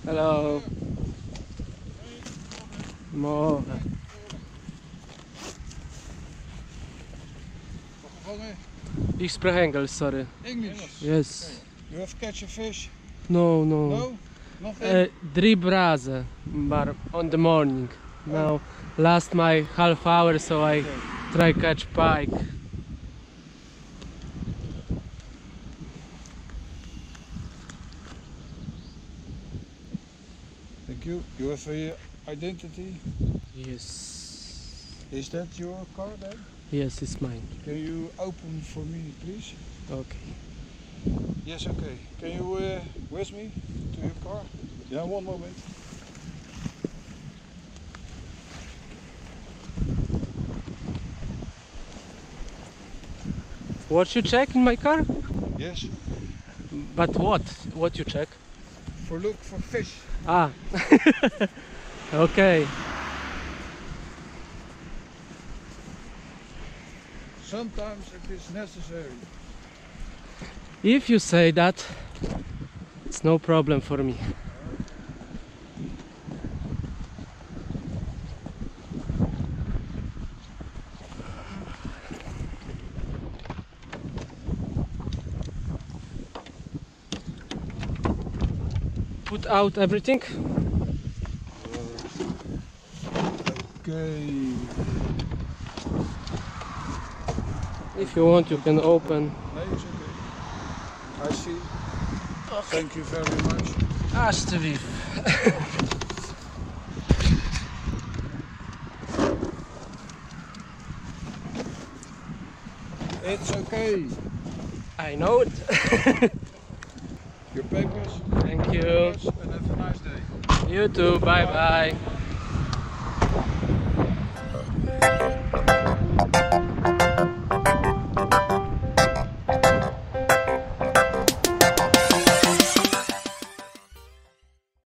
Hello. More. Ich spreche English, sorry. English? Yes. You have catch a fish? No, no. No? Nothing? 3 razy, but on the morning. Now, last my half hour, so I try catch pike. Thank you. You have a identity? Yes. Is that your car then? Yes, it's mine. Can you open for me, please? Okay. Yes, okay. Can you with me to your car? Yeah, one moment. What you check in my car? Yes. But what? What you check? For look for fish. Ah. Okay. Sometimes it is necessary. If you say that, it's no problem for me. Put out everything. Okay. If you want, you can open. No, it's okay. I see. Thank you very much. Alsjeblieft. It's okay. I know it. Your papers. Thank you. And have a nice day. You too. Bye bye.